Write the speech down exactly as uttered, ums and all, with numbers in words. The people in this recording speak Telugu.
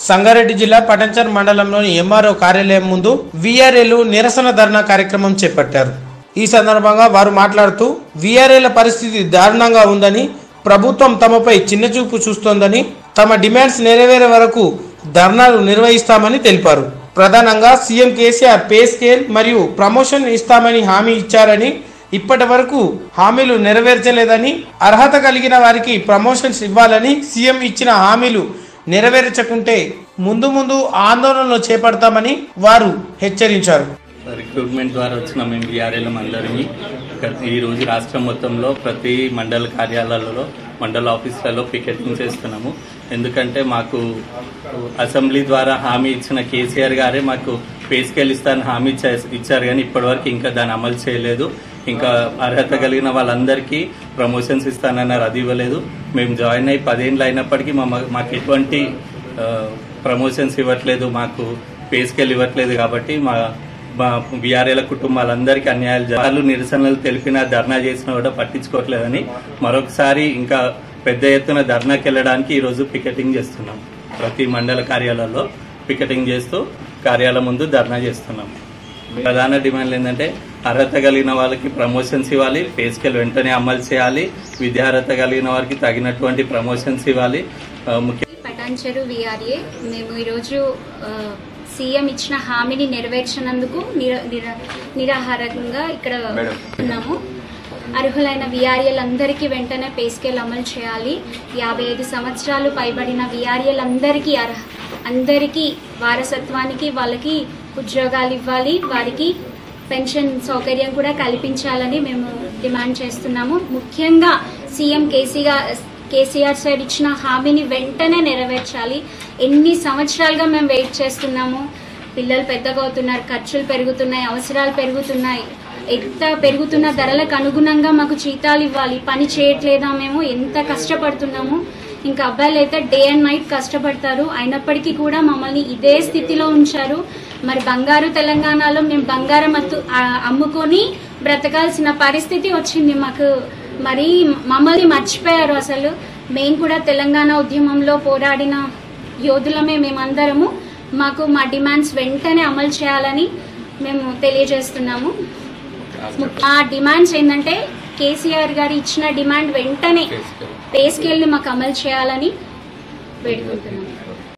సంగారెడ్డి జిల్లా పటంచర్ మండలంలోని ఎంఆర్ఓ కార్యాలయం ముందు వీఆర్ఏలు నిరసన ధర్నా కార్యక్రమం చేపట్టారు। ఈ సందర్భంగా వారు మాట్లాడుతూ వీఆర్ఏల పరిస్థితి దారుణంగా ఉందని, ప్రభుత్వం తమపై చిన్నచూపు చూస్తోందని, తమ డిమాండ్స్ నెరవేరే వరకు ధర్నాలు నిర్వహిస్తామని తెలిపారు। ప్రధానంగా సీఎం కేసీఆర్ పే స్కేల్ మరియు ప్రమోషన్ ఇస్తామని హామీ ఇచ్చారని, ఇప్పటి వరకు హామీలు నెరవేర్చలేదని, అర్హత కలిగిన వారికి ప్రమోషన్స్ ఇవ్వాలని, సీఎం ఇచ్చిన హామీలు నెరవేర్చకుంటే ముందు ముందు ఆందోళనలు చేపడతామని వారు హెచ్చరించారు। రిక్రూట్మెంట్ ద్వారా వచ్చిన మేము వీఆర్ఏలం అందరినీ ఈ రోజు రాష్ట్రం మొత్తంలో ప్రతి మండల కార్యాలయాలలో, మండల ఆఫీసులలో పికెటింగ్ చేస్తున్నాము। ఎందుకంటే మాకు అసెంబ్లీ ద్వారా హామీ ఇచ్చిన కేసీఆర్ గారే మాకు పే స్కేల్ ఇస్తారని హామీ ఇచ్చారు, కానీ ఇప్పటివరకు ఇంకా దాన్ని అమలు చేయలేదు। ఇంకా అర్హత కలిగిన వాళ్ళందరికీ ప్రమోషన్స్ ఇస్తానన్నారు, అది ఇవ్వలేదు। మేము జాయిన్ అయ్యి పదేళ్ళు అయినప్పటికీ మా మాకు ఎటువంటి ప్రమోషన్స్ ఇవ్వట్లేదు, మాకు పే స్కేల్ ఇవ్వట్లేదు। కాబట్టి మా మా వీఆర్ఏల కుటుంబాలందరికీ అన్యాయాలు జరుగుతాయి। నిరసనలు తెలిపినా, ధర్నా చేసినా కూడా పట్టించుకోవట్లేదని మరొకసారి ఇంకా పెద్ద ఎత్తున ధర్నాకి వెళ్ళడానికి ఈరోజు పికెటింగ్ చేస్తున్నాం। ప్రతి మండల కార్యాలయాల్లో పికెటింగ్ చేస్తూ కార్యాలయం ముందు ధర్నా చేస్తున్నాం। ప్రధాన డిమాండ్లు ఏంటంటే అర్హత కలిగిన వాళ్ళకి ప్రమోషన్స్ ఇవ్వాలి, పే స్కేల్ వెంటనే అమలు చేయాలి, విద్యార్హత కలిగిన వారికి తగినటువంటి ప్రమోషన్స్ ఇవ్వాలి। పటాన్చెరు వీఆర్ఏ మేము ఈరోజు సీఎం ఇచ్చిన హామీని నెరవేర్చినందుకు నిరాహారంగా ఇక్కడ ఉన్నాము। అర్హులైన వీఆర్ఏలందరికీ వెంటనే పే స్కేల్ అమలు చేయాలి। యాభై ఐదు సంవత్సరాలు పైబడిన వీఆర్ఏలందరికీ అర్హ అందరికీ వారసత్వానికి వాళ్ళకి ఉద్యోగాలు ఇవ్వాలి, వారికి పెన్షన్ సౌకర్యం కూడా కల్పించాలని మేము డిమాండ్ చేస్తున్నాము। ముఖ్యంగా సీఎం కేసీఆర్ కేసీఆర్ సార్ ఇచ్చిన హామీని వెంటనే నెరవేర్చాలి। ఎన్ని సంవత్సరాలుగా మేము వెయిట్ చేస్తున్నాము, పిల్లలు పెద్దగా అవుతున్నారు, ఖర్చులు పెరుగుతున్నాయి, అవసరాలు పెరుగుతున్నాయి, ఎంత పెరుగుతున్న ధరలకు అనుగుణంగా మాకు జీతాలు ఇవ్వాలి, పని చేయట్లేదా, మేము ఎంత కష్టపడుతున్నాము। ఇంకా అబ్బాయిలు అయితే డే అండ్ నైట్ కష్టపడతారు, అయినప్పటికీ కూడా మమ్మల్ని ఇదే స్థితిలో ఉంచారు। మరి బంగారు తెలంగాణలో మేము బంగారం అమ్ముకొని బ్రతకాల్సిన పరిస్థితి వచ్చింది మాకు। మరి మమ్మల్ని మర్చిపోయారు అసలు। మేము కూడా తెలంగాణ ఉద్యమంలో పోరాడిన యోధులమే మేమందరము। మాకు మా డిమాండ్స్ వెంటనే అమలు చేయాలని మేము తెలియజేస్తున్నాము। ఆ డిమాండ్స్ ఏంటంటే కేసీఆర్ గారు ఇచ్చిన డిమాండ్ వెంటనే పే స్కేల్ ని మాకు అమలు చేయాలని వేడుకుంటున్నాము।